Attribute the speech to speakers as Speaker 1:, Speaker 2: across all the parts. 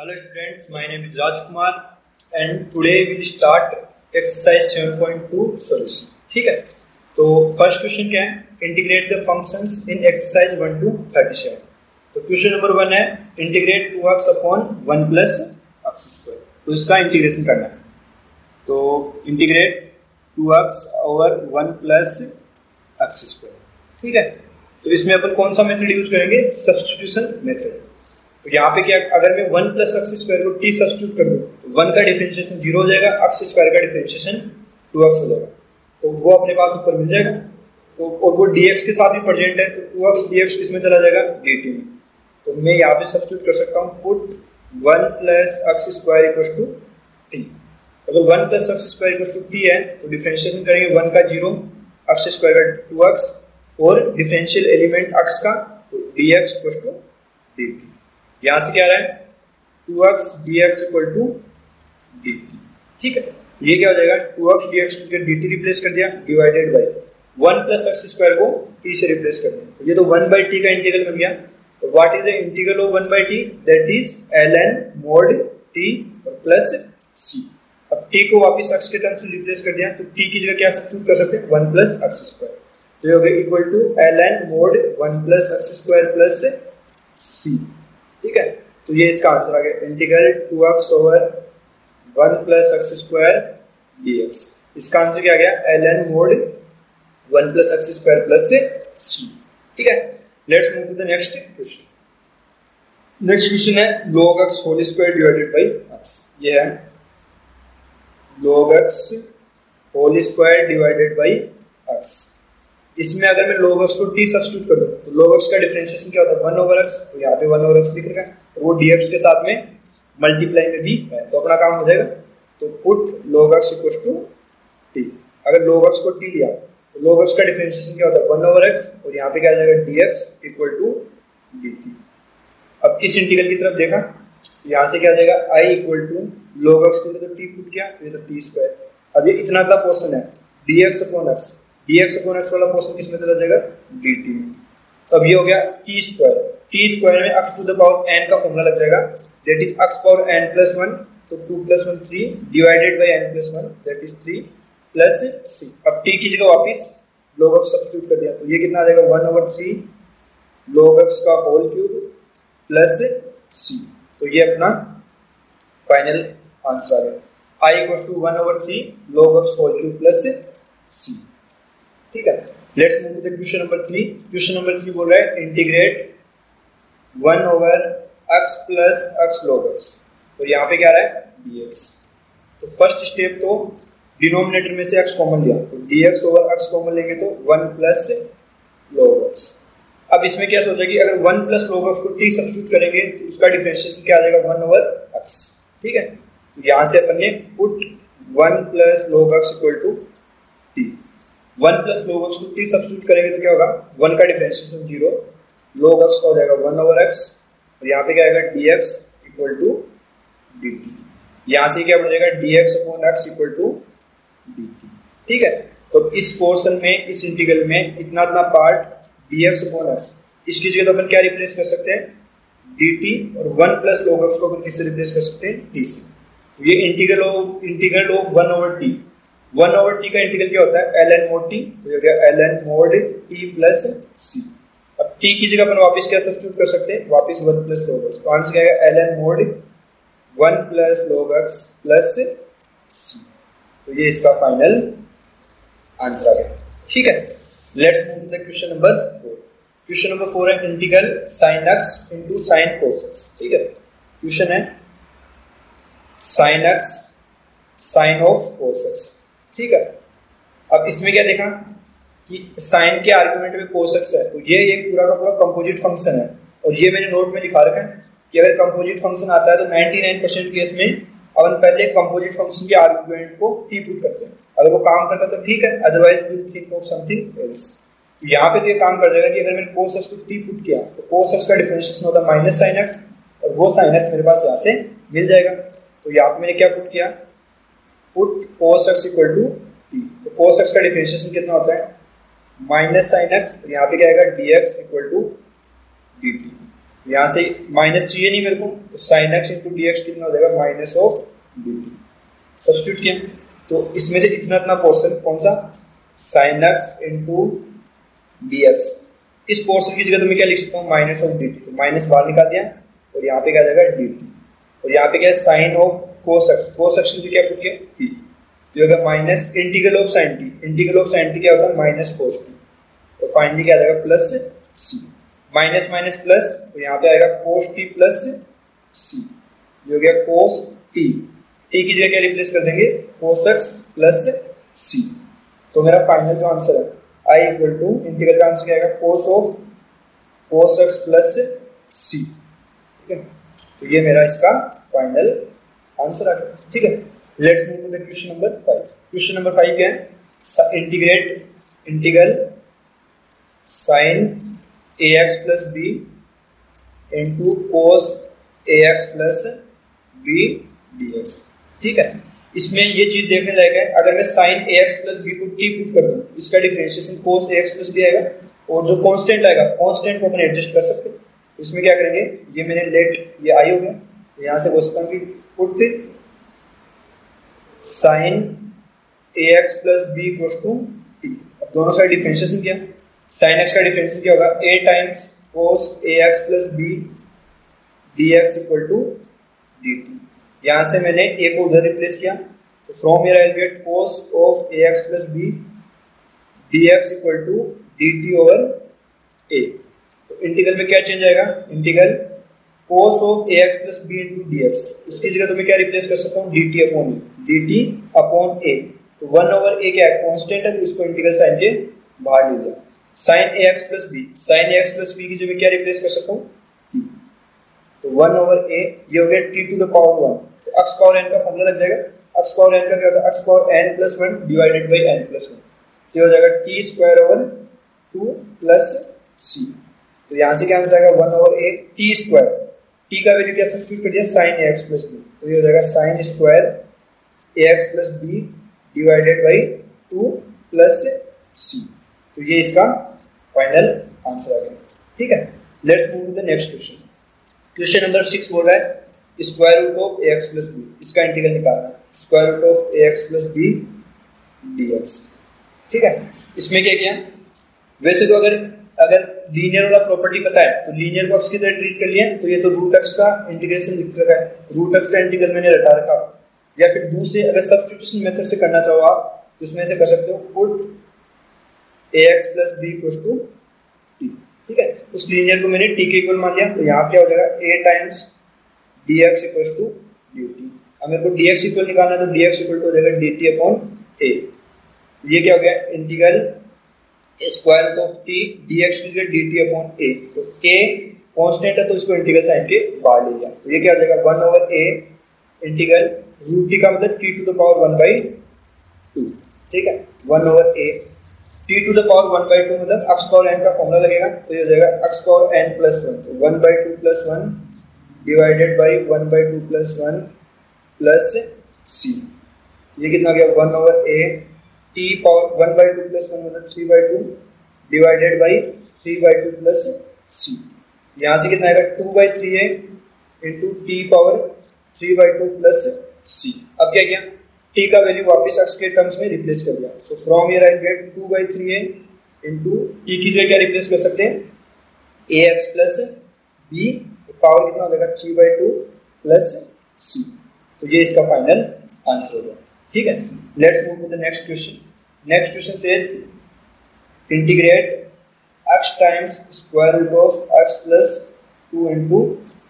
Speaker 1: Hello students, my name is Rajkumar and today we will start exercise 7.2 solution. ठीक है, तो first question क्या है? Integrate the functions in exercise 1 to 37. तो question number 1 है integrate 2x upon 1 plus x square. तो इसका integration करना है. तो integrate 2x over 1 plus x square. ठीक है, तो इसमें अपन कौन सा मेथड यूज करेंगे? Substitution method. तो यहाँ पे क्या, अगर मैं 1 प्लस एक्स स्क्वायर को t सब्स्टिट्यूट कर दूं तो 1 का डिफरेंशिएशन 0 हो जाएगा, x स्क्वायर का डिफरेंशिएशन 2x हो जाएगा. तो वो अपने पास ऊपर मिल जाएगा. तो और वो dx के साथ भी प्रेजेंट है, तो 2x dx किसमें चला जाएगा? dt में. तो मैं यहाँ पे सब्स्टिट्यूट कर सकता हूँ, put 1 plus x square equals to t. अगर 1 plus x square equals to t है तो डिफरेंशिएशन करेंगे 1 का 0, एक्स स्क्वायर का 2x और डिफरेंशियल एलिमेंट x का, तो dx इक्वल्स टू dt. यहां से क्या आ रहा है? 2x dx equal to dt. ठीक है, ये क्या हो जाएगा? 2x dx को dt रिप्लेस कर दिया, divided by 1 plus x square को t से रिप्लेस कर दिया. तो ये तो 1 बाई t का इंटीग्रल बन गया. तो what is the integral of 1 by t? That is ln mod t plus c. अब t को वापस x के टर्म्स में रिप्लेस कर दिया, तो t की जगह क्या सब्स्टिट्यूट कर सकते हैं? 1 प्लस एक्स स्क्वायर. तो ये हो गया equal to ln mod 1 plus x square plus c. ठीक है, तो ये इसका आंसर आ गया, integral 2x over 1 plus x square dx. इसका आंसर क्या आ गया? ln mod 1 plus x square plus c. ठीक है, let's move to the next question. Next question है log x whole square divided by x. ये है log x whole square divided by x. इसमें अगर मैं log x को t substitute कर दूं तो log x का डिफरेंशिएशन क्या होता है? 1 ओवर x. तो यहाँ पे 1 ओवर x दिख रहा है, तो वो dx के साथ में मल्टीप्लाई में भी है, तो अपना काम हो जाएगा. तो put log x equal to t. अगर log x को t लिया तो log x का डिफरेंशिएशन क्या होता है? 1 ओवर x, और यहाँ पे क्या आ जाएगा? dx equal to dt. अब इस इंटीग्रल की तरफ देखा, यहाँ से क्या आ जाएगा? I equal to log x को तो t पुट किया, ये तो t स्क्वायर. अब ये इतना का पोर्शन है dx upon x. dx upon x वाला पोर्शन किसमें चला जाएगा? dt. तो अब ये हो गया t स्क्वायर. t स्क्वायर में x to the power n का फॉर्मूला लग जाएगा, that is x power n plus 1. तो 2 plus 1 3 divided by n plus 1, that is 3 plus c. अब t की जगह वापस log x सब्स्टिट्यूट कर दिया, तो ये कितना आ जाएगा? 1 ओवर 3 log x का होल क्यूब प्लस c. तो ये अपना फाइनल आंसर आ गया. I equals to 1 over 3 log x whole cube plus c. ठीक है, let's move to the question number 3. Question number 3 बोल रहा है integrate 1 over x plus x log x. तो यहाँ पे क्या आ रहा है? dx. तो फर्स्ट स्टेप तो डिनोमिनेटर में से x कॉमन लिया, तो dx ओवर x कॉमन लेंगे तो 1 प्लस log x. अब इसमें क्या सोचा कि अगर 1 प्लस log x को t सब्स्टिट्यूट करेंगे तो उसका डिफरेंशिएशन क्या आ जाएगा? 1 ओवर x. ठीक है, तो यहाँ से अपन ने put 1 plus log x equal to t. 1 plus log x को t सब्स्टिट्यूट करेंगे तो क्या होगा? 1 का डिफरेंशिएशन 0, log x का हो जाएगा 1 ओवर x, और यहाँ पे क्या आएगा? dx equal to dt. यहाँ से क्या बन जाएगा? dx upon x equal to dt. ठीक है, तो इस पोर्शन में, इस इंटीग्रल में इतना पार्ट dx अपॉन x, इसकी जगह तो अपन क्या रिप्लेस कर सकते हैं? dt. और 1 प्लस log x को अपन किससे रिप्लेस कर सकते हैं? t से. तो ये integral of 1 over t. 1 over t का इंटीग्रल क्या होता है? ln mod t. तो ये गया ln mod t plus c. अब t की जगह अपन वापस क्या सब्स्टिट्यूट कर सकते हैं? वापस 1 प्लस log x. तो आंसर क्या आएगा? ln mod 1 plus log x plus c. तो ये इसका फाइनल आंसर आ गया. ठीक है, let's move to the question number 4. Question number 4 है integral sin x into sin cos x. ठीक है, क्वेश्चन है sin x sin of cos x. ठीक है, अब इसमें क्या देखा कि साइन के आर्गुमेंट में cos x है, तो ये एक पूरा का पूरा कंपोजिट फंक्शन है. और ये मैंने नोट में लिखा रखा है कि अगर कंपोजिट फंक्शन आता है तो 99% केस में अपन पहले कंपोजिट फंक्शन के आर्गुमेंट को t पुट करते हैं. अगर वो काम करता तो ठीक है, otherwise we will think of something else. यहाँ पे तो ये काम कर जाएगा कि अगर मैंने cos x को t पुट किया तो cos x का डिफरेंशिएशन होता है माइनस sin x, और वो sin x मेरे पास यहाँ से मिल जाएगा. तो यहाँ पे मैंने क्या पुट किया? Put cos x equal to t. तो cos x का डिफरेंशिएशन कितना होता है? Minus sin x. यहाँ पे क्या आएगा? dx equal to dt. यहाँ से माइनस चाहिए नहीं मेरे को, तो sine x into d x कितना हो जाएगा, minus of d t. Substitute किया तो इसमें से इतना इतना पोर्शन कौन सा, sine x into d x, इस पोर्शन की जगह तो मैं क्या लिख सकता हूँ, माइनस ऑफ डी टी। तो माइनस बाहर निकाल दिया और यहाँ पे क्या आ जाएगा डी टी, और यहाँ पे क्या है sine of cos x, cos x की क्या पुट किया टी, जो अगर minus integral of sine t, integral of sine t क्या होता है माइनस कोस टी, तो फाइनली क्या आ जाएगा plus c, minus minus plus, तो यहाँ पे आएगा कोस टी प्लस सी, जो हो गया कोस टी, टी की जगह क्या रिप्लेस कर देंगे कोस एक्स प्लस सी। तो मेरा फाइनल जो आंसर है आई इक्वल टू इंटीग्रल का आंसर क्या आएगा cos of cos x plus c, ठीक है। तो ये मेरा इसका फाइनल आंसर आ गया, ठीक है। Let's move to the question number 5। Question number 5 क्या है, integral sine a x plus b into cos a x plus b d x, ठीक है। इसमें ये चीज देखने लायक है, अगर मैं sine a x plus b को टी पुट कर दूं, इसका differentiation cos a x plus b आएगा, और जो कांस्टेंट आएगा कांस्टेंट को अपन एडजस्ट कर सकते हैं। तो इसमें क्या करेंगे, ये मैंने लेट ये आई हो गया, तो यहां से बोलता हूं कि put sine a x plus b equals to t. अब दोनों साइड डिफरेंशिएशन किया, साइन एक्स का डिफरेंशिएशन क्या होगा, a times cos a x plus b d x equal to d t. यहां से मैंने ए को उधर रिप्लेस किया, तो from here I get cos of a x plus b d x equal to d t over a. तो इंटीग्रल में क्या चेंज आएगा, integral cos of a x plus b into d x, उसकी जगह तो मैं क्या रिप्लेस कर सकता हूँ d t upon d t upon a. तो 1 ओवर ए क्या है कॉन्स्टेंट है, तो इसको इंटीग्रल साइन के बाहर ले लिया। Sine a x plus b, sine a x plus b की जगह क्या रिप्लेस कर सकता हूँ टी, तो 1 ओवर ए, ये हो गया टी टू द पावर 1। तो एक्स पावर एन का फॉर्मूला लग जाएगा, एक्स पावर एन का क्या होता है, x power n plus 1 divided by n plus 1, तो हो जाएगा t square over 2 plus c. तो यहां से क्या आंसर आएगा 1 over a t square, t का वैल्यू क्या सब्स्टिट्यूट कर दिया sine a x plus b, तो ये हो जाएगा sine square a x plus B divided by 2 plus c. तो ये इसका फाइनल आंसर आ गया, ठीक है। Let's move to the next question. Question number 6 बोल रहा है square root of a x plus b, इसका इंटीग्रल निकालना है, square root of a x plus b d x, ठीक है। इसमें क्या किया, वैसे तो अगर लीनियर वाला प्रॉपर्टी पता है तो लीनियर को एक्स की तरह ट्रीट कर लिया, तो ये तो रूट एक्स का इंटीग्रेशन लिख रखा है, रूट एक्स का इंटीग्रल मैंने रटा रखा। या फिर दूसरे अगर सब्स्टिट्यूशन मेथड से करना चाहो आप, तो इसमें से कर सकते हो put a x plus b equals to t, ठीक है। उस लीनियर को मैंने टी के इक्वल मान लिया, तो यहाँ क्या हो जाएगा a times d x equals to d t. अब मेरे को डी एक्स इक्वल निकालना है, तो डी एक्स इक्वल टू हो जाएगा डी टी अपॉन ए। ये क्या हो गया, integral square root of t d x की जगह डी टी अपॉन ए, तो ए कॉन्स्टेंट है तो इसको इंटीग्रल साइन के बाहर ले लिया, तो ये क्या हो जाएगा 1 over a integral root t का मतलब t to the power 1 by 2, ठीक है। 1 over a t to the power 1 by 2 मतलब एक्स पावर एन का फॉर्मूला लगेगा, तो ये हो जाएगा एक्स पावर एन प्लस 1, तो 1 by 2 plus 1 divided by 1 by 2 plus 1 plus c. ये कितना गया 1 over a t power 1 by 2 plus 1 मतलब 3 by 2 divided by 3 by 2 plus c. यहाँ से कितना आएगा 2 by 3 a into t power 3 by 2 plus c. अब क्या किया, टी का वैल्यू वापस एक्स के टर्म्स में रिप्लेस कर दिया, so from here I get 2 by 3 a into t की जगह क्या रिप्लेस कर सकते हैं a x plus b, power कितना हो जाएगा 3 बाई 2 प्लस सी। तो ये इसका फाइनल आंसर हो गया, ठीक है। Let's move to the next question. Next question से integrate x times square root of x plus 2 into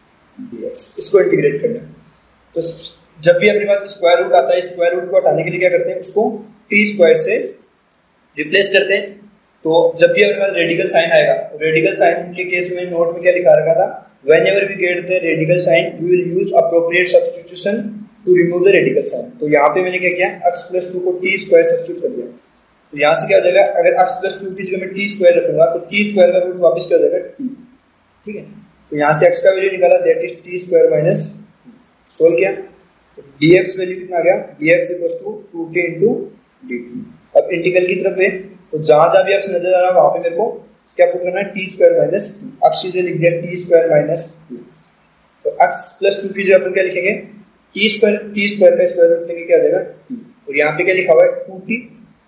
Speaker 1: dx, इसको इंटीग्रेट करना है। तो जब भी अपने पास स्क्वायर रूट आता है, स्क्वायर रूट को हटाने के लिए क्या करते हैं, उसको टी स्क्वायर से रिप्लेस करते हैं। तो जब भी अपने पास रेडिकल साइन आएगा, रेडिकल साइन के केस में नोट में क्या लिखा रखा था, whenever we get the radical sign we will use appropriate substitution to remove the radical sign. तो यहाँ पे मैंने क्या किया, x प्लस 2 को टी स्क्वायर सब्स्टिट्यूट कर दिया, तो यहाँ से क्या हो जाएगा, अगर x प्लस 2 की जगह मैं टी स्क्वायर रखूंगा तो टी स्क्वायर का रूट वापस क्या हो जाएगा टी, ठीक है। तो यहाँ से x का वैल्यू निकाला, that is t square minus, solve किया तो dx वैल्यू कितना आ गया, dx equals to 2t into dt। अब इंटीग्रल की तरफ है, तो जहां जहां भी x नजर आ रहा है वहां पे मेरे को क्या पुट करना है, t square minus two, x की जगह लिख दिया टी स्क्वायर माइनस टू, तो अक्स प्लस टू की जगह अपन क्या लिखेंगे, टी स्क्वायर का स्क्वायर रूट लेंगे, क्या आ जाएगा टू, और यहाँ पे क्या लिखा हुआ है टू टी,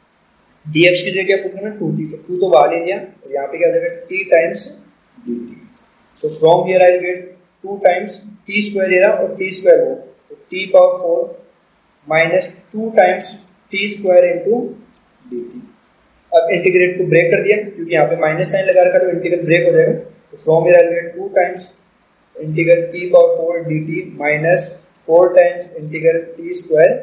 Speaker 1: dx की जगह क्या पुट करना, टू टी, टू तो बाहर ले लिया, और यहाँ पे क्या आ जाएगा t times dt, so from here I get two times t square ये रहा और टी स्क्वायर वो, तो t power four minus two times t square into dt। अब इंटीग्रेट को ब्रेक कर दिया क्योंकि यहाँ पे माइनस साइन लगा रखा तो इंटीग्रल ब्रेक हो जाएगा, तो from here I get two times integral t power four dt minus four times integral t square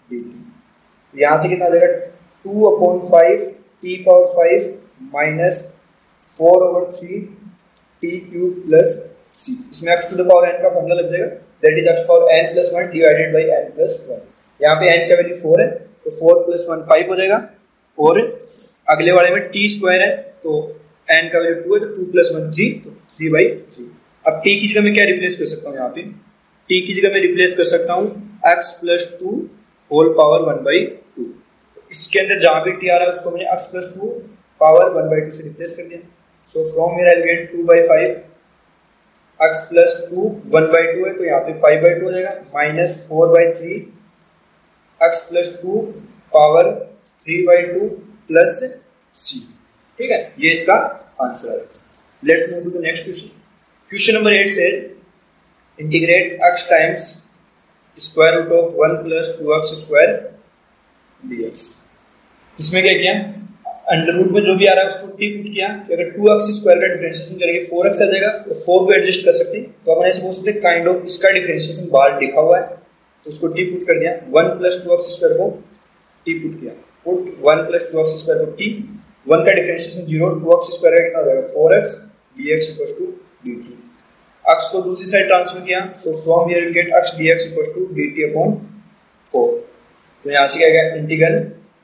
Speaker 1: dt। यहाँ से कितना आ जाएगा two upon five t power five minus four over three t cube plus c, इसमें x to the power n का formula लग जाएगा, that is x power n plus one divided by n plus one. यहाँ पे n का value 4 है तो 4 plus 1 5 हो जाएगा, और अगले वाले में t स्क्वायर है तो n का वैल्यू 2 है तो 2 प्लस 1 3, तो 3 बाई 3। अब t की जगह में क्या रिप्लेस कर सकता हूँ, यहाँ पे t की जगह में रिप्लेस कर सकता हूँ x plus two whole power 1 by two, इसके अंदर जहां भी t आ रहा है उसको मैंने x plus two power 1 by two से रिप्लेस कर दिया, so from here I get 2 by 5 x plus two 1 by two है तो यहाँ पे 5 बाई टू हो जाएगा, minus 4 by three x plus two power 3 by two plus c, ठीक है, ये इसका आंसर है। Let's move to the next question. Question number 8 से integrate x times square root of 1 plus 2x square dx। इसमें क्या किया, अंडर रूट में जो भी आ रहा है उसको टी पुट किया, तो अगर 2x स्क्वायर का डिफरेंशिएशन करेंगे 4x आ जाएगा, तो 4 को एडजस्ट कर सकते हैं, तो अपन ऐसे बोल सकते हैं काइंड ऑफ इसका डिफरेंशिएशन बाहर लिखा हुआ है तो उसको टी पुट कर दिया, 1 प्लस 2x स्क्वायर को टी पुट किया, पुट 1 प्लस 2x स्क्वायर को टी, 1 का डिफरेंशिएशन 0, 2x स्क्वायर का कितना हो जाएगा 4x dx equal to dt, x को दूसरी साइड ट्रांसफर किया, so from here you get x dx equal to dt upon 4, तो यहाँ से क्या गया इंटीग्रल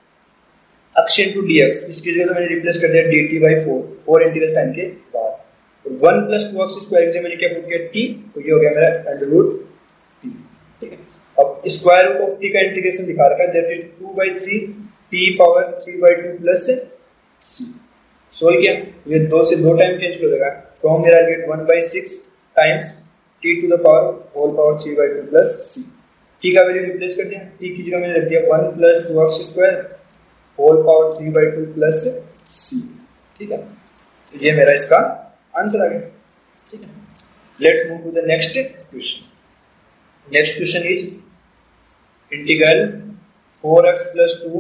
Speaker 1: x इंटू dx, इसकी जगह तो मैंने रिप्लेस कर दिया dt बाई 4, 4 इंटीग्रल साइन के बाद, और 1 प्लस 2x स्क्वायर की जगह मैंने क्या पुट किया t, तो ये हो गया मेरा अंडर रूट t, ठीक है। अब स्क्वायर रूट ऑफ t का इंटीग्रेशन दिखा रखा है, that is 2 by 3 t power 3 by 2 plus c, solve किया, ये 2 से 2 टाइम चेंज हो जाएगा, from here I get 1 by 6 times t to the power whole power 3 by 2 plus c, t का वैल्यू रिप्लेस कर दिया, t की जगह मैंने रख दिया 1 plus 2x square whole power 3 by 2 plus c, ठीक है, तो ये मेरा इसका आंसर आ गया, ठीक है। Let's move to the next question. Next question is integral 4x plus 2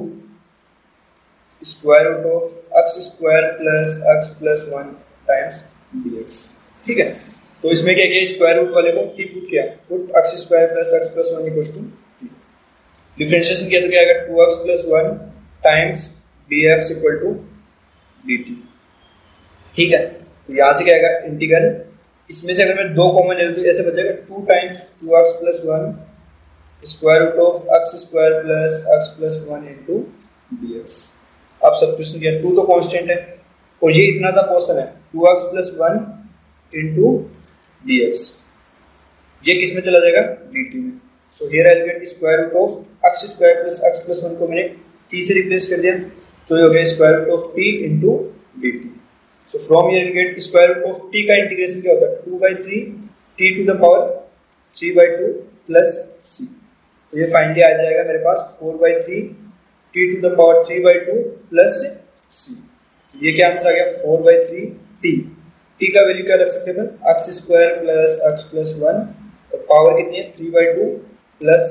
Speaker 1: square root of x square plus x plus 1 times dx, ठीक है, तो इसमें क्या किया, स्क्वायर रूट वाले को t पुट किया, put x square plus x plus 1 equal to t, differentiation किया तो क्या आएगा 2x plus 1 times dx equal to dt, ठीक है, तो यहाँ से क्या आएगा इंटीग्रल, इसमें से अगर मैं 2 कॉमन ले लूं तो ऐसे बचेगा 2 times 2x plus 1 square root of x square plus x plus 1 into dx। अब सब्स्टिट्यूशन किया, 2 तो कांस्टेंट है और ये इतना था पोर्शन है 2x प्लस 1 इंटू dx, ये किस में चला जाएगा dt में, so here I get square root of x square plus x plus 1 को मैंने t से रिप्लेस कर दिया, तो ये हो गया square root of t into dt, so from here we get square root of t का इंटीग्रेशन क्या होता है 2 by 3 t to the power 3 by 2 plus c, तो ये फाइनली आ जाएगा मेरे पास 4 by 3 t to the power 3 by 2 plus c, ये क्या आंसर आ गया 4 बाई 3 t का वैल्यू क्या रख सकते हैं अपन x square plus x plus 1, और पावर कितनी है 3 बाई 2 प्लस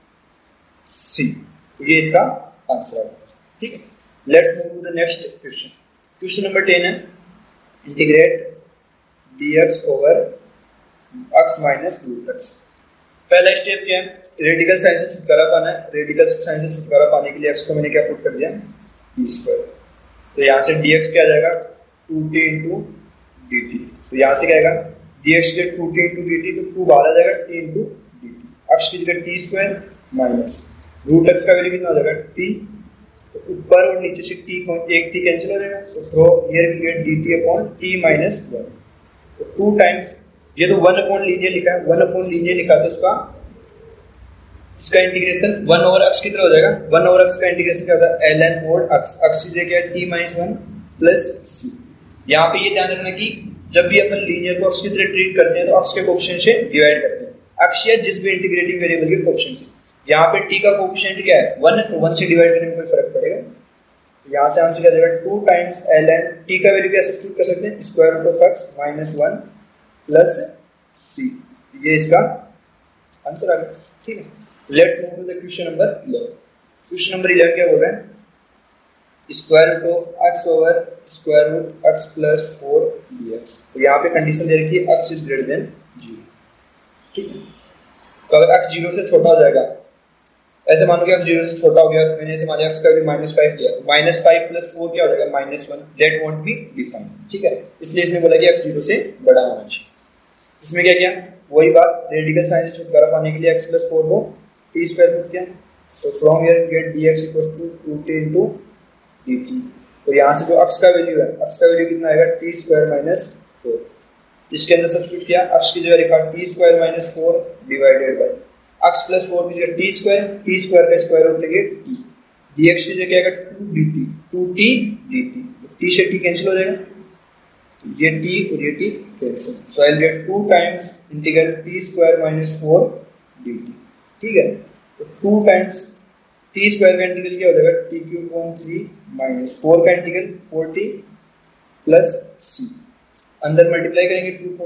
Speaker 1: c, तो ये इसका आंसर आ गया, ठीक है। Let's move to the next question. Question number 10 है integrate dx over x minus root x। पहला स्टेप क्या है, रेडिकल साइन से छुटकारा पाना है, रेडिकल साइन से छुटकारा पाने के लिए x को मैंने क्या पुट कर दिया t स्क्वायर, तो यहाँ से dx क्या आ जाएगा 2t इंटू dt, तो यहाँ से क्या आएगा dx के 2t इंटू dt, तो 2 बाहर आ जाएगा t इंटू dt, x की जगह t square minus root x का वैल्यू कितना हो जाएगा t, तो ऊपर और नीचे से एक t कैंसिल हो जाएगा, so from here we get dt upon t minus 1, तो 2 टाइम्स, ये तो 1 अपॉन लीनियर लिखा है, 1 अपॉन लीनियर लिखा तो इसका इंटीग्रेशन 1 ओवर x की तरह हो जाएगा, 1 ओवर x का इंटीग्रेशन क्या होता है ln मोड x, x की जगह t माइनस 1 प्लस c, यहाँ पे ये ध्यान रखना कि जब भी अपन लीनियर को अक्ष की तरह ट्रीट करते हैं तो अक्ष के कोएफिशिएंट से डिवाइड करते हैं, अक्ष या जिस भी इंटीग्रेटिंग वेरिएबल के कोएफिशिएंट से। यहाँ पे t का कोएफिशिएंट क्या है 1 है, तो 1 से डिवाइड करने में कोई फर्क पड़ेगा। तो यहाँ से आंसर क्या जाएगा 2 टाइम्स ln, t का वैल्यू क्या सब्स्टिट्यूट कर सकते हैं square root of x minus 1 plus c, ये इसका आंसर आ गया। ठीक है, let's move to the question number 11। Question number 11 क्या बोल रहा है, square root of x over square root x plus 4 dx। तो यहाँ पे कंडीशन दे रखी है x इज ग्रेटर देन 0। ठीक है, तो अगर x 0 से छोटा हो जाएगा, ऐसे मानो कि x 0 से छोटा हो गया, मैंने ऐसे माना x का वैल्यू -5 लिया, -5 प्लस 4 क्या हो जाएगा -1, दैट वोंट बी डिफाइंड। ठीक है, इसलिए इसने बोला कि x 0 से बड़ा होना चाहिए। इसमें क्या किया, वही बात, रेडिकल साइन से छुटकारा पाने के लिए x प्लस 4 को t स्क्वायर पुट किया। So from here get dx equals to 2t into dt। तो यहाँ से जो x का वैल्यू है, x का वैल्यू कितना आएगा t स्क्वायर माइनस 4, इसके अंदर सब्स्टिट्यूट किया, x की जगह लिखा t square minus 4 divided by x plus 4 की जगह t स्क्वायर का स्क्वायर रूट लेंगे t, dx की जगह आएगा 2dt, 2t dt, t से t कैंसिल हो जाएगा, ये t और ये t cancel. So I will get 2 times integral t square minus 4 dt। ठीक है, तो 2 टाइम्स t स्क्वायर का इंटीग्रल क्या हो जाएगा t क्यूब अपॉन 3 माइनस 4 का इंटीग्रल 4t प्लस c, अंदर मल्टीप्लाई करेंगे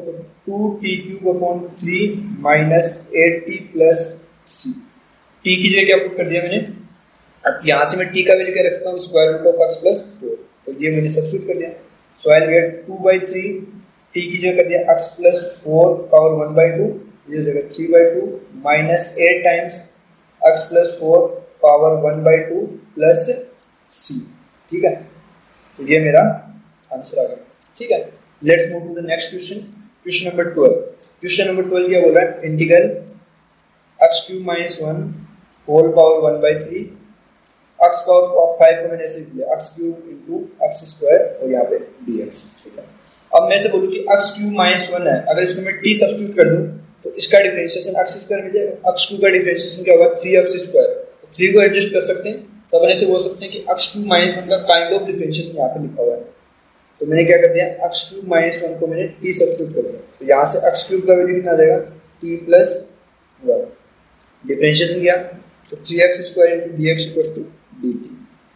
Speaker 1: 2t cube upon 3 minus 8t plus c, t की जगह क्या पुट कर दिया मैंने, अब यहाँ से मैं t का वैल्यू क्या रखता हूँ square root of x plus 4, तो ये मैंने सब्स्टिट्यूट कर दिया। So I will get 2/3, t की जगह कर दिया x प्लस 4 पावर 1/2, ये हो जाएगा 3/2 minus 8 times x plus 4 power 1/2 plus c। ठीक है, तो ये मेरा आंसर आ गया। ठीक है, let's move to the next question, question number 12। Question number 12 क्या बोल रहा है, integral x cube minus 1 whole power 1/3, x power 5 को मैंने ऐसे लिया x cube into x square और यहाँ पे dx। ठीक है, अब मैं से बोलूँ कि x क्यूब माइनस 1 है, अगर इसको मैं t सब्स्टिट्यूट कर दूं तो इसका डिफरेंशिएशन x स्क्वायर मिल जाएगा। x क्यूब का डिफरेंशिएशन क्या होगा 3x स्क्वायर, तो 3 को एडजस्ट कर सकते हैं, तो अपन ऐसे बोल सकते हैं कि x क्यूब माइनस 1 का काइंड ऑफ डिफरेंशिएशन यहाँ पे लिखा हुआ है। तो मैंने क्या कर दिया, x क्यूब माइनस 1 को मैंने t सब्स्टिट्यूट कर दिया, तो यहाँ से x क्यूब का वैल्यू कितना आ जाएगा t प्लस 1, डिफरेंशिएशन किया तो 3x square into dx equals to dt।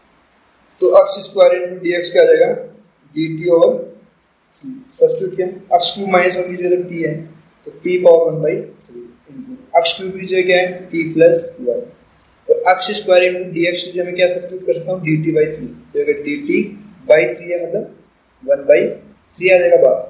Speaker 1: तो x स्क्वायर इंटू dx क्या आ जाएगा dt ओवर 3, सब्स्टिट्यूट किया, x क्यूब माइनस 1 की जगह t है तो t power 1/3 into x cube की जगह क्या है t प्लस 1, और x स्क्वायर इंटू dx की जगह मैं क्या सब्स्टिट्यूट कर सकता हूँ dt/3, तो अगर dt/3 है मतलब 1/3 आ जाएगा बाहर,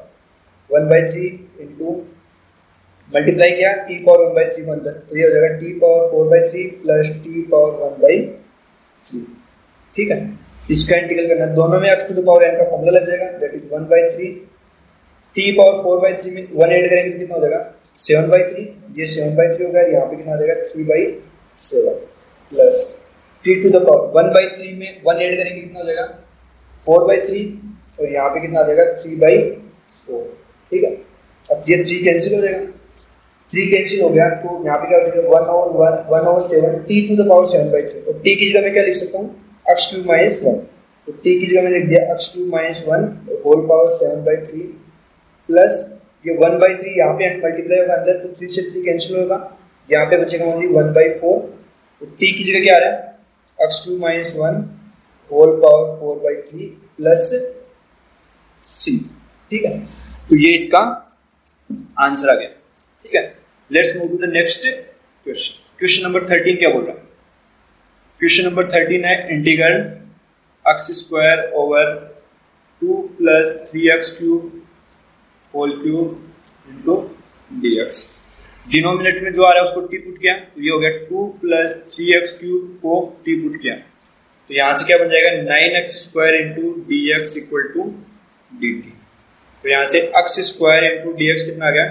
Speaker 1: 1/3 इंटू मल्टीप्लाई किया t पावर 1/3 को अंदर, तो ये हो जाएगा t power 4/3 plus t power 1/3। ठीक है, इसका इंटीग्रल करना है, दोनों में x to the power n का फॉर्मूला लग जाएगा, दैट इज 1/3, t पावर 4/3 में 1 ऐड करेंगे तो कितना हो जाएगा 7/3, ये 7/3 होगा, यहाँ पे कितना आ जाएगा 3/7 plus t to the power 1/3 में 1 ऐड करेंगे कितना हो जाएगा 4/3, और यहाँ पे कितना आ जाएगा 3/4। ठीक है, अब ये 3 कैंसिल हो जाएगा, 3 कैंसिल हो गया तो यहाँ पे क्या हो जाएगा 1/7 t टू द पावर 7/3, और t की जगह मैं क्या लिख सकता हूँ x क्यूब माइनस 1, तो t की जगह मैंने लिख दिया x cube minus 1 whole power 7/3 plus ये 1/3 यहाँ पे मल्टीप्लाई होगा अंदर, तो 3 से 3 कैंसिल होगा, यहाँ पे बचेगा ओनली 1/4, तो t की जगह क्या आ रहा है x cube minus 1 whole power 4/3 plus c। ठीक है, तो ये इसका आंसर आ गया। ठीक है, let's move to the next question. Question number 13 क्या बोल रहा है, क्वेश्चन नंबर 13 है integral x square over 2 plus 3x cube whole cube into dx। Denominator में जो आ रहा है उसको t पुट किया, तो ये हो गया 2 प्लस 3x क्यूब को t पुट किया, तो यहाँ से क्या बन जाएगा 9x square into dx equal to dt। तो यहाँ से x स्क्वायर इंटू dx कितना आ गया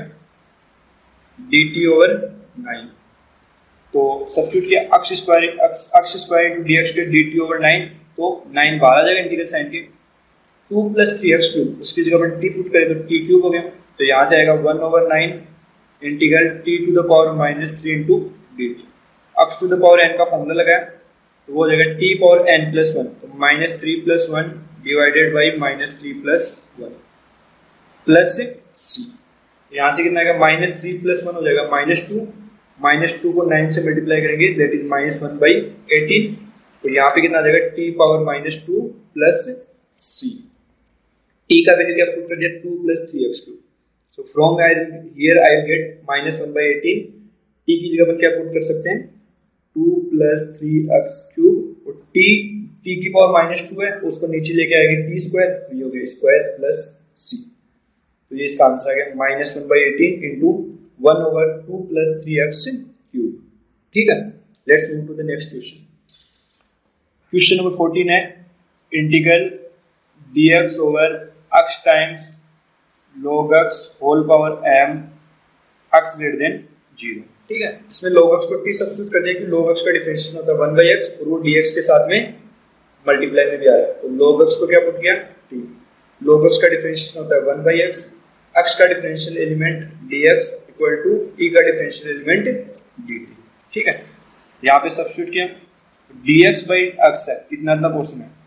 Speaker 1: dt ओवर 9, तो सब्स्टिट्यूट किया x स्क्वायर इंटू dx के dt ओवर 9, तो 9 बाहर आ जाएगा इंटीग्रल साइन के, 2 प्लस 3x क्यूब उसकी जगह पर t पुट करें तो t क्यूब हो गया, तो यहाँ से आएगा 1/9 integral t to the power -3 into dt। x to the power n का फॉर्मूला लगाया, तो वो हो जाएगा t power n plus one, तो minus three plus one divided by minus three plus one plus c. यहाँ से कितना आएगा माइनस थ्री प्लस वन हो जाएगा माइनस टू को 9 से मल्टीप्लाई करेंगे that is minus one by 18। तो यहाँ पे कितना आ जाएगा t power minus two plus c. T का वैल्यू क्या पुट कर दिया 2 plus 3x cube. So from here I will get minus one by 18। T की जगह पर क्या पुट कर सकते हैं 2 प्लस 3x क्यूब और टी की पावर माइनस टू है उसको नीचे लेके आएगी टी स्क्वायर, तो ये हो गया स्क्वायर प्लस सी। तो ये इसका आंसर आ गया minus one by 18 into 1 over 2 plus 3x cube. ठीक है, let's move to the next question. Question number 14 है integral dx over x times log x whole power m x greater than 0। ठीक है, इसमें log x को t substitute कर दिया कि log x का डिफरेंशिएशन होता है 1 बाई x और वो dx के साथ में मल्टीप्लाई में भी आ रहा है। तो log x को क्या पुट किया t, log x का डिफरेंशिएशन होता है 1 बाई x का differential element dx equal to t का डिफरेंशियल एलिमेंट dt। ठीक है, यहाँ पे सब्स्टिट्यूट किया dx बाई x है, इतना पोर्शन है,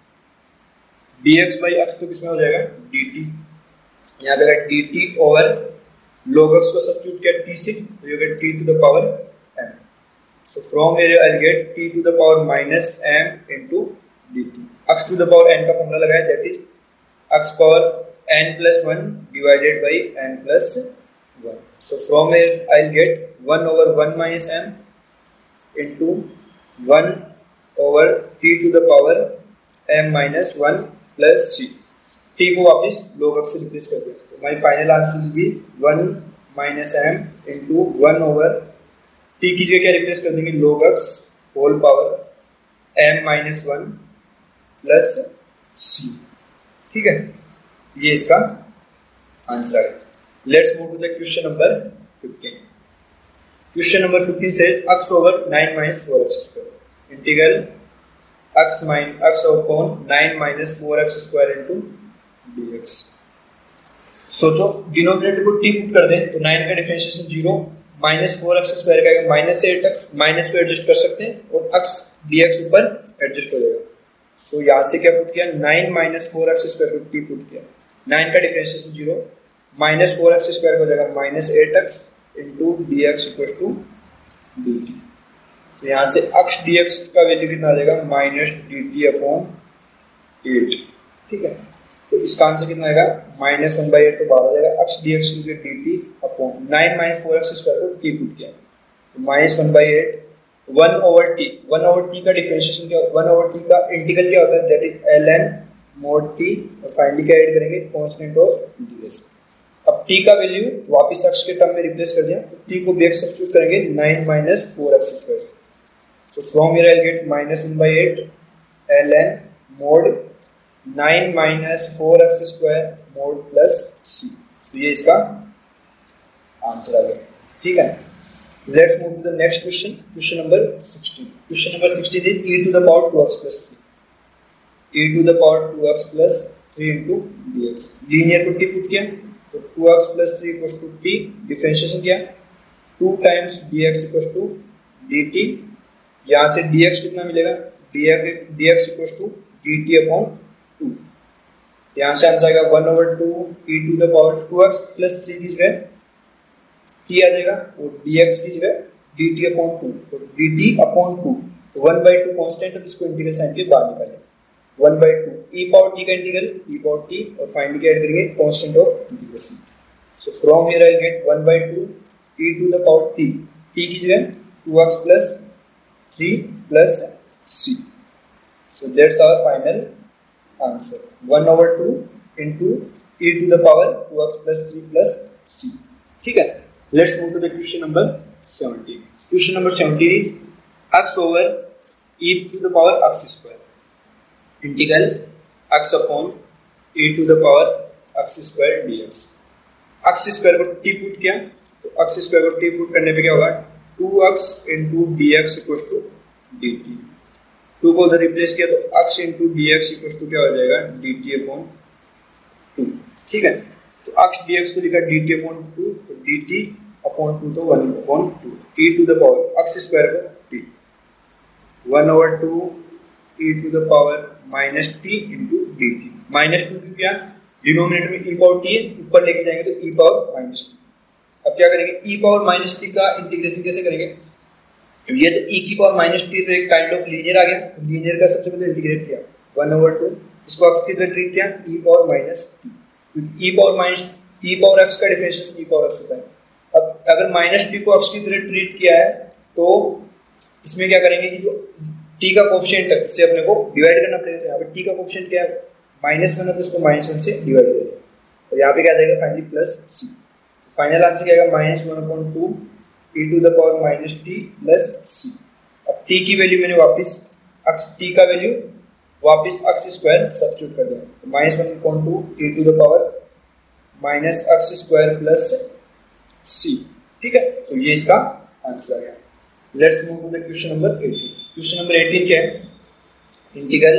Speaker 1: dx बाई x तो किसमें हो जाएगा dt, यहाँ पे dt ओवर log x को सब्स्टिट्यूट किया t से, तो ये होगा t to the power m। So from here I get t to the power minus m into dt। x to the power n का फॉर्मूला लगाया that is x power n plus 1 divided by n plus 1। So from here I get 1 over 1 minus m into 1 over t to the power m minus 1 plus c। t को वापस log x से replace कर दिया, तो my final answer will be 1 minus m into 1 over t की जगह क्या replace कर देंगे log x whole power m minus 1 plus c। ठीक है, ये इसका आंसर है। Let's move to the question number 15। Question number 15 says x over 9 minus 4x square इंटीग्रल x upon 9 minus 4x square into dx। सोचो denominator को t put कर दें तो 9 का डिफरेंशिएशन 0 माइनस 4x स्क्वायर का आएगा माइनस से 8x, माइनस को एडजस्ट कर सकते हैं और x dx ऊपर एडजस्ट हो जाएगा। सो यहाँ से क्या पुट किया 9 माइनस 4x स्क्वायर को t पुट किया, 9 का डिफरेंशिएशन 0 माइनस 4x स्क्वायर हो जाएगा minus 8x into dx equal to dt। तो यहाँ से x dx का वैल्यू कितना आ जाएगा माइनस dt अपॉन 8। ठीक है, तो इसका आंसर कितना आएगा माइनस 1 बाई 8 तो बाहर आ जाएगा x dx dt upon 9 minus 4x square को t पुट किया तो माइनस 1 बाई 8 1 ओवर t का डिफरेंशिएशन क्या 1 ओवर t का इंटीग्रल क्या होता है that is ln mod t और फाइनली क्या ऐड करेंगे कांस्टेंट ऑफ इंटीग्रेशन। अब t का वैल्यू वापस x के टर्म में रिप्लेस कर दिया तो t को बैक सब्स्टिट्यूट करेंगे 9 minus 4x square. So from here I get minus 1 by 8 ln mod 9 minus 4x square mod plus c। तो ये इसका आंसर आ गया। ठीक है, let's move to the next question. Question number 16। Question number 16 is e to the power 2x plus 3 e to the power 2x plus 3 into dx। Linear को t put किया तो 2x plus 3 equal to t, differentiation किया 2 times dx equal to dt। यहाँ से dx कितना मिलेगा dx equal to dt upon 2। यहाँ से आंसर आएगा 1 over 2 e to the power 2x plus 3 की जगह t आ जाएगा और dx की जगह dt अपॉन 2, तो dt अपॉन 2 तो 1 बाई 2 कॉन्स्टेंट है, इसको इंटीग्रल साइन के बाहर निकालें 1 बाई 2 e पावर t का इंटीग्रल e पावर t और फाइनली ऐड करेंगे constant of integration. So from here I get 1 by 2 e to the power t की जगह 2x plus 3 plus c। So that's our final answer 1 over 2 into e to the power 2x plus 3 plus c। ठीक है, let's move to the question number 17। Question number 17 is x over e to the power x square integral x upon e to the power x square dx। x square को t put किया तो x square को t put करने पे क्या होगा 2x into dx equal to dt। 2 को उधर रिप्लेस किया तो x into dx equal to क्या हो जाएगा dt अपॉन 2। ठीक है, तो x dx को लिखा dt अपॉन 2 तो dt अपॉन 2 तो 1 upon 2 e to the power x square को t 1 over 2 e to the power minus t into d t. Minus two क्या, डिनोमिनेटर में ई पावर टी है, ऊपर लेके जाएंगे तो ई पावर माइनस टी। अब क्या करेंगे, ई पावर माइनस टी का इंटीग्रेशन कैसे करेंगे, ये तो ई की पावर माइनस टी तो एक काइंड ऑफ लीनियर आ गया, लीनियर का सबसे पहले इंटीग्रेट किया 1/2, इसको एक्स की तरह ट्रीट किया e power minus t. E power x का डिफरेंशिएशन ई पावर एक्स होता है। अब अगर माइनस टी को एक्स की तरह ट्रीट किया है तो इसमें क्या करेंगे कि जो टी का कोफिशिएंट है इससे अपने को डिवाइड करना पड़ेगा। यहाँ पे टी का कोफिशिएंट क्या है, -1 है, तो इसको -1 से डिवाइड कर देंगे और यहाँ पे क्या आ जाएगा finally plus c. Final answer क्या आएगा -1/2 e to the power minus t plus c. अब टी की वैल्यू मैंने वापस टी का वैल्यू वापस एक्स स्क्वायर सब्स्टिट्यूट कर दिया, तो -1/2 e to the power minus x square plus c. ठीक है, तो ये इसका आंसर आ गया। Let's move to the question number 18। Question number 18 क्या है, integral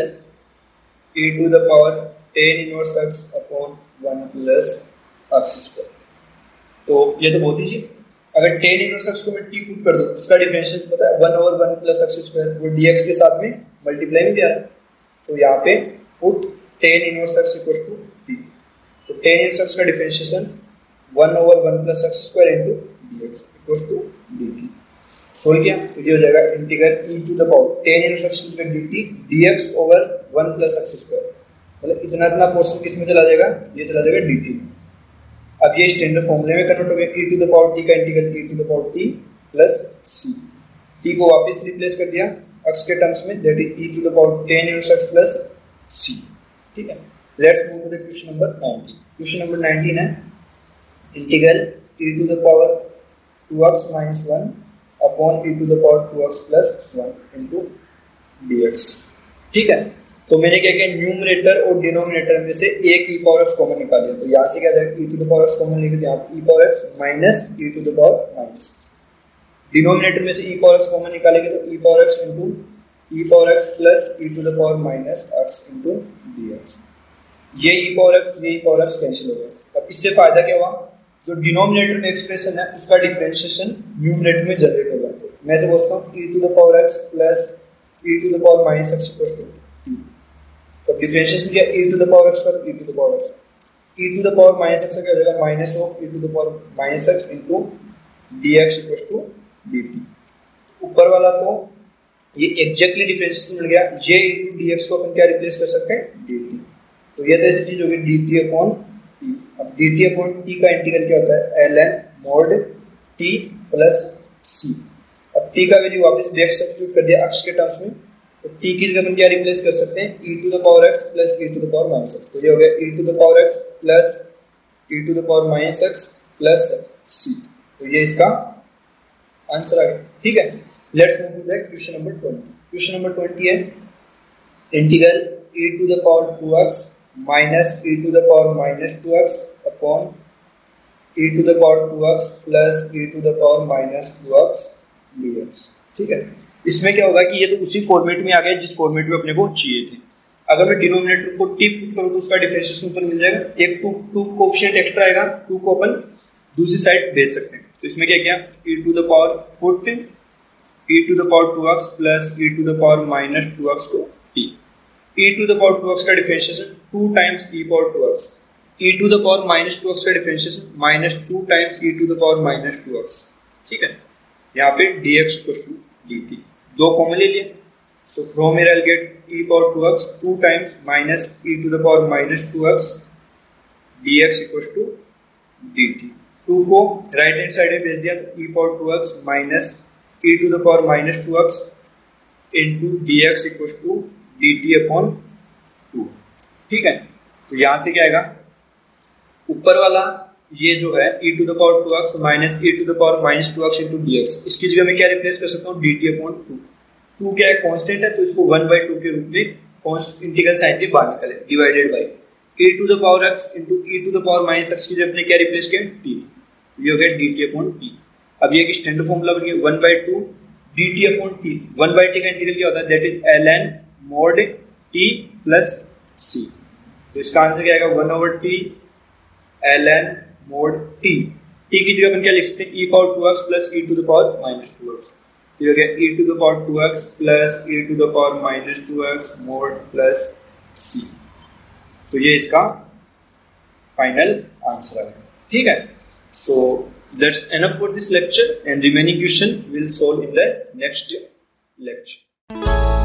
Speaker 1: e to the power tan inverse x upon 1 plus x square. तो ये तो बहुत ही, अगर tan इनवर्स x को मैं t पुट कर दूं उसका डिफरेंशियल पता है 1/1 प्लस एक्स स्क्वायर, वो dx के साथ में मल्टीप्लाई में भी आ रहा है, तो यहाँ पे put tan inverse x equal to t। तो tan इनवर्स x का differentiation 1/1 plus x square into dx equal to dt। Solve किया तो ये हो जाएगा integral e to the power tan inverse x dt dx over 1 plus x square, मतलब इतना इतना पोर्शन किस में चला जाएगा, ये चला जाएगा dt। अब ये स्टैंडर्ड फॉर्मूले में कन्वर्ट हो गया, e to the power t का integral e to the power t plus c। t को वापस रिप्लेस कर दिया x के टर्म्स में, that is e to the power tan inverse x plus c। ठीक है, let's move to the question number 19। Question number 19 है integral e to the power 2x minus 1 upon e to the power 2x plus 1 into dx। ठीक है, तो मैंने क्या किया, numerator और डिनोमिनेटर में से एक e पावर x कॉमन निकाल लिया, तो यहाँ से क्या जाएगा e to the power x common लेके यहाँ e power x minus e to the power minus. Denominator में से e पावर x कॉमन निकालेंगे तो e power x into e power x plus e to the power minus x into dx। ये e power x cancel हो गया। अब इससे फायदा क्या हुआ, जो डिनोमिनेटर में एक्सप्रेशन है उसका डिफरेंशिएशन न्यूमरेटर में जनरेट हो जाता है। मैं से बोलता हूँ e to the power x plus e to the power minus x equal to t। तो डिफरेंशिएशन क्या, e to the power x का e to the power x, e to the power minus x का क्या हो जाएगा minus of e to the power minus x into dx equal to dt। ऊपर वाला तो ये एग्जैक्टली डिफरेंशिएशन मिल गया, ये इनटू dx को अपन क्या रिप्लेस कर सकते हैं dt। तो ये तो ऐसी चीज होगी dt अपॉन t। अब dt अपॉन t का इंटीग्रल क्या होता है ln mod t plus c। अब t का वैल्यू वापस बैक सब्स्टिट्यूट कर दिया x के टर्म्स में, तो t की जगह अपन क्या रिप्लेस कर सकते हैं e to the power x plus e to the power minus x। तो ये हो गया e to the power x plus e to the power minus x plus c। तो ये इसका आंसर आ गया। ठीक है, let's move to the question number 20। Question number 20 है integral e to the power 2x minus e to the power minus 2x upon e to the power 2x plus e to the power minus 2x dx। ठीक है, इसमें क्या होगा कि ये तो उसी फॉर्मेट में आ गया जिस फॉर्मेट में अपने को चाहिए थे। अगर मैं डिनोमिनेटर को t पुट करूं तो उसका डिफरेंशिएशन ऊपर मिल जाएगा, एक 2 कोएफिशिएंट एक्स्ट्रा आएगा, 2 को अपन दूसरी साइड भेज सकते हैं। तो इसमें क्या किया, e to the power put e to the power 2x plus e to the power minus 2x को t। e to the power 2x का differentiation 2 times e power 2x, e to the power minus 2x का differentiation minus 2 times e to the power minus 2x। ठीक है, यहाँ पे dx equal to dt, 2 common ले लिए, so from here I will get e power 2x 2 times minus e to the power minus 2x dx equal to dt। 2 को right hand side में भेज दिया तो e power 2x minus e to the power minus 2x इनटू dx equal to dt upon 2। ठीक है, तो यहां से क्या आएगा, ऊपर वाला ये जो है e to the power 2x minus e to the power minus 2x इनटू dx, इसकी जगह मैं क्या रिप्लेस कर सकता हूँ dt अपॉन 2। 2 क्या है कांस्टेंट है, तो इसको 1/2 के रूप में इंटीग्रल साइन के बाहर निकाले, divided by e to the power x into e to the power minus x की जगह अपने क्या रिप्लेस किया t, ये हो गया dt अपॉन t। अब ये एक स्टैंडर्ड फॉर्मूला बन गया 1/2 dt अपॉन t। 1/t का इंटीग्रल क्या होता है, that is ln mod t plus c। तो इसका आंसर क्या आएगा 1/t ln mod t। t की जगह अपन क्या लिख सकते हैं e power 2x plus e to the power minus 2x। तो ये गया e to the power 2x plus e to the power minus 2x मोड प्लस c। तो ये इसका फाइनल आंसर है, ठीक है। So that's enough for this lecture and remaining question will solve in the next lecture।